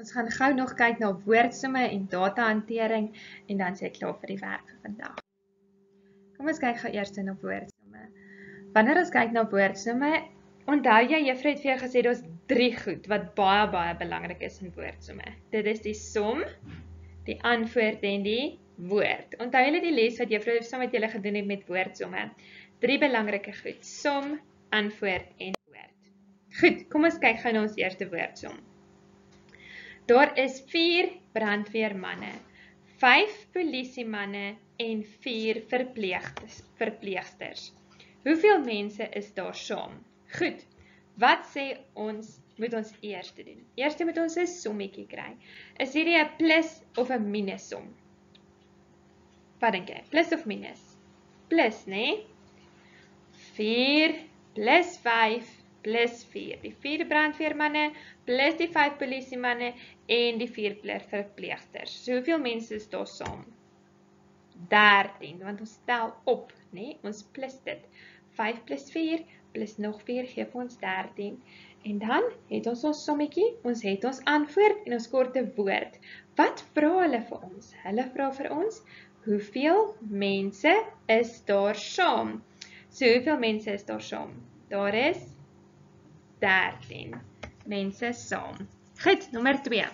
Ons gaan gou nog kyk na woordsomme en datahantering en dan sê ek klaar vir die werk vir vandag. Kom ons kyk gou eers na woordsomme. Wanneer ons kyk na woordsomme, onthou jy juffrou het vir jou gesê daar's 3 goed wat baie belangrik is in woordsomme. Dit is die som, die antwoord en die woord. Onthou julle die les wat juffrou saam met julle gedoen het met woordsomme. 3 belangrike goed: som, antwoord en woord. Goed, kom ons kyk gou na ons eerste woordsom. Daar is 4 brandweermanne, 5 polisiemanne en 4 verpleegsters. Hoeveel mense is daar saam? Goed, wat sê ons moet ons eers doen? Eers moet ons 'n sommetjie kry. Is hierdie 'n plus of 'n minus som? Wat dink jy? Plus of minus? Plus, né? 4 plus 5 plus 4. Die 4 brandweermanne plus die 5 polisiemanne en die 4 verpleegsters. So hoeveel mense is daar saam? 13, want ons tel op, né? Ons plus dit. 5 plus 4 plus nog 4 gee vir ons 13. En dan het ons ons sommetjie, ons het ons antwoord en ons korte woord. Wat vra hulle vir ons? Hulle vra vir ons, hoeveel mense is daar saam? So hoeveel mense is daar saam? Daar is 13 mense saam. Goed, nommer 2.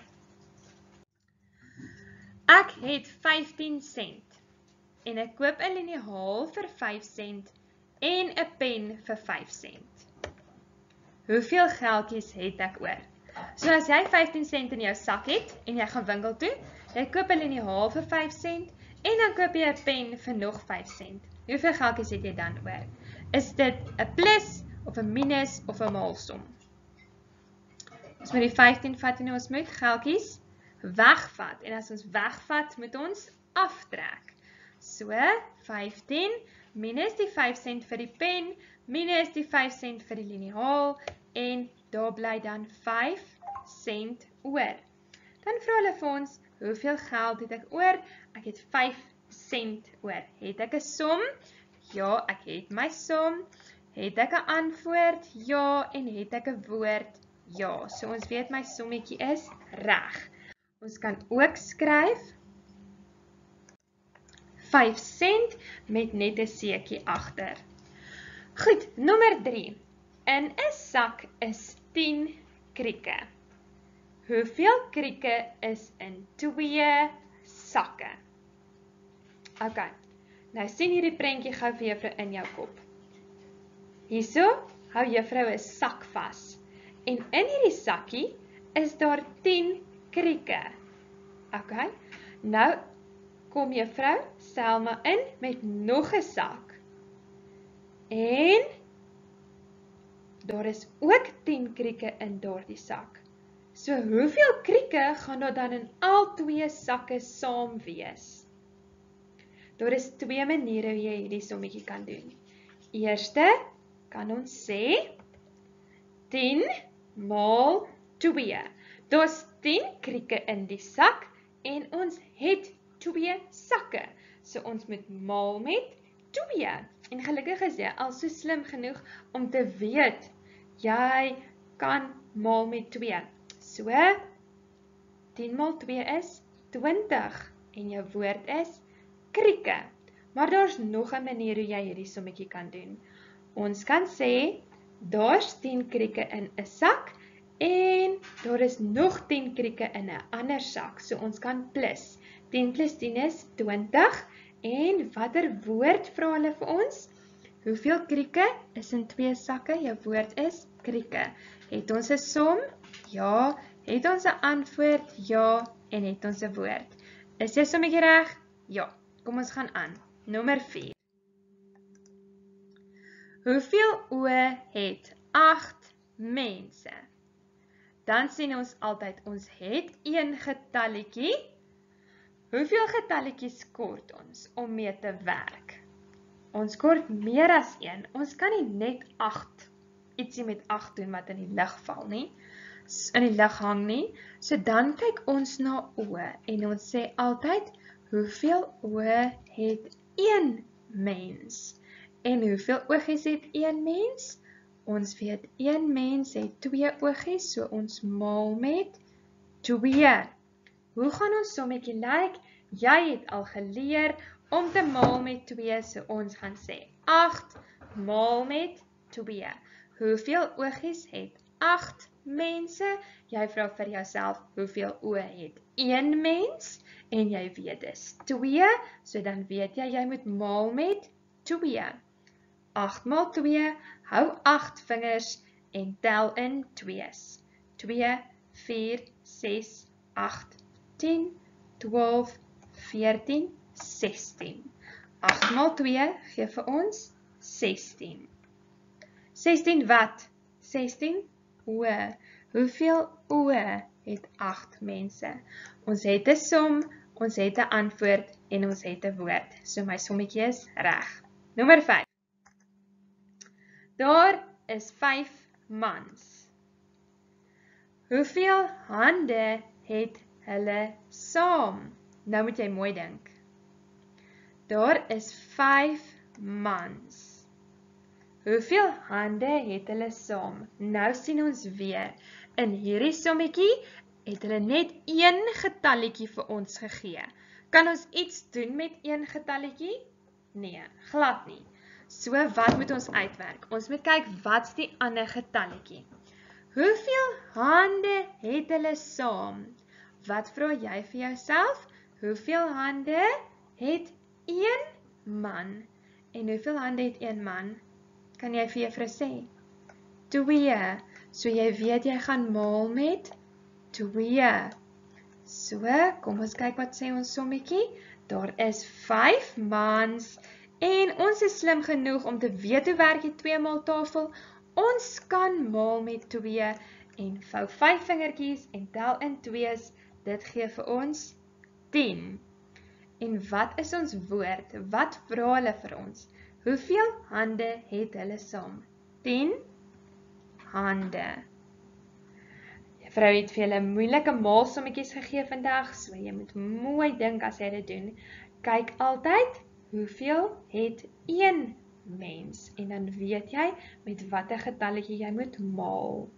Ek het 15 sent en ek koop 'n liniaal vir 5 sent en 'n pen vir 5 sent. Hoeveel geldjies het ek oor? So as jy 15 sent in jou sak het en jy gaan winkel toe, jy koop 'n liniaal vir 5 sent en dan koop jy 'n pen vir nog 5 sent. Hoeveel geldjies het jy dan oor? Is dit 'n plus of 'n minus of 'n maalsom? Ons moet die 15 vat en ons moet geldjies wegvat. En as ons wegvat, moet ons aftrek. So, 15 minus die 5 sent vir die pen, minus die 5 sent vir die liniaal, en daar bly dan 5 sent oor. Dan vra hulle vir ons, hoeveel geld het ek oor? Ek het 5 sent oor. Het ek 'n som? Ja, ek het my som. Het ek 'n antwoord? Ja. En het ek 'n woord? Ja. So ons weet my sommetjie is reg. Ons kan ook skryf 5 sent met net 'n seetjie agter. Goed, nommer 3. In 'n sak is 10 krieke. Hoeveel krieke is in 2 sakke? OK. Nou sien hierdie prentjie gou vir juffrou in jou kop. Hierso hou juffrou 'n sak vas. En in hierdie sakkie is daar 10 krieke. OK. Nou kom juffrou Selma in met nog 'n sak. En daar is ook 10 krieke in daardie sak. So hoeveel krieke gaan daar dan in al 2 sakke saam wees? Daar is 2 maniere hoe jy hierdie sommetjie kan doen. Eerste kan ons sê 10 maal 2. Daar's 10 krieke in die sak en ons het 2 sakke. So ons moet maal met 2. En gelukkig is jy al so slim genoeg om te weet, jy kan maal met 2. So, 10 maal 2 is 20 en jou woord is krieke. Maar daar's nog 'n manier hoe jy hierdie sommetjie kan doen. Ons kan sê, daar's 10 krieke in 'n sak en daar is nog 10 krieke in 'n ander sak. So ons kan plus. 10 plus 10 is 20. En watter woord vra hulle vir ons? Hoeveel krieke is in 2 sakke? Jou woord is krieke. Het ons 'n som? Ja. Het ons 'n antwoord? Ja. En het ons 'n woord? Is jy sommetjie reg? Ja. Kom ons gaan aan. Nommer 4. Hoeveel oë het 8 mense? Dan sien ons altyd, ons het 1 getalletjie. Hoeveel getalletjies kort ons om mee te werk? Ons kort meer as 1. Ons kan nie net 8, ietsie met 8 doen wat in die lug val nie, in die lug hang nie. So dan kyk ons na oë en ons sê altyd, hoeveel oë het 1 mens? En hoeveel oogies het 1 mens? Ons weet 1 mens het 2 oogies, so ons maal met 2. Hoe gaan ons sommetjie lyk? Jy het al geleer om te maal met 2, so ons gaan sê 8 maal met 2. Hoeveel oogies het 8 mense? Jy vra vir jouself, hoeveel oë het 1 mens? En jy weet dis 2, so dan weet jy moet maal met 2. 8 maal 2, hou 8 vingers en tel in 2's. 2, 4, 6, 8, 10, 12, 14, 16. 8 maal 2 gee vir ons 16. 16 wat? 16 oë. Hoeveel oë het 8 mense? Ons het 'n som, ons het 'n antwoord en ons het 'n woord. So my sommetjie is reg. Nommer 5. Daar is 5 mans. Hoeveel hande het hulle saam? Nou moet jy mooi dink. Daar is 5 mans. Hoeveel hande het hulle saam? Nou sien ons weer. In hierdie sommetjie het hulle net 1 getalletjie vir ons gegee. Kan ons iets doen met 1 getalletjie? Nee, glad nie. So wat moet ons uitwerk? Ons moet kyk wat's die ander getalletjie. Hoeveel hande het hulle saam? Wat vra jy vir jouself? Hoeveel hande het 1 man? En hoeveel hande het 1 man? Kan jy vir juffrou sê? 2. So jy weet jy gaan maal met 2. So, kom ons kyk wat sê ons sommetjie. Daar is 5 mans en ons is slim genoeg om te weet hoe werk die 2 maal tafel. Ons kan maal met 2 en vou 5 vingertjies en tel in 2's. Dit gee vir ons 10. En wat is ons woord? Wat vra hulle vir ons? Hoeveel hande het hulle saam? 10 hande. Juffrou het vir julle moeilike maalsommetjies gegee vandag, so jy moet mooi dink as jy dit doen. Kyk altyd, hoeveel het 1 mens? En dan weet jy met watter getalletjie jy moet maal.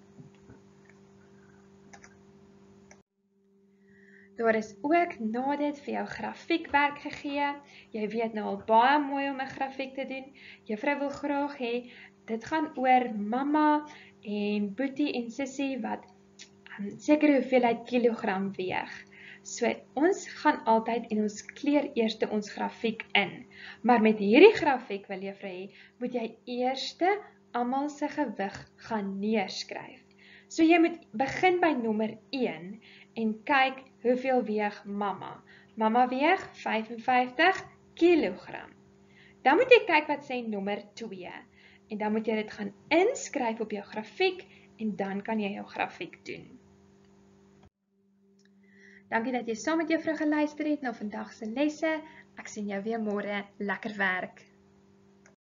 Daar is ook na dit vir jou grafiekwerk gegee. Jy weet nou al baie mooi om 'n grafiek te doen. Juffrou wil graag hê dit gaan oor mamma en boetie en sussie wat sekere hoeveelheid kilogram weeg. So ons gaan altyd en ons kleur eers ons grafiek in. Maar met hierdie grafiek wil juffrou hê, moet jy eers almal se gewig gaan neerskryf. So jy moet begin by nommer 1 en kyk hoeveel weeg mamma. Mamma weeg 55 kilogram. Dan moet jy kyk wat sê nommer 2. En dan moet jy dit gaan inskryf op jou grafiek en dan kan jy jou grafiek doen. Dankie dat jy saam met juffrou geluister het na vandag se lesse. Ek sien jou weer môre. Lekker werk!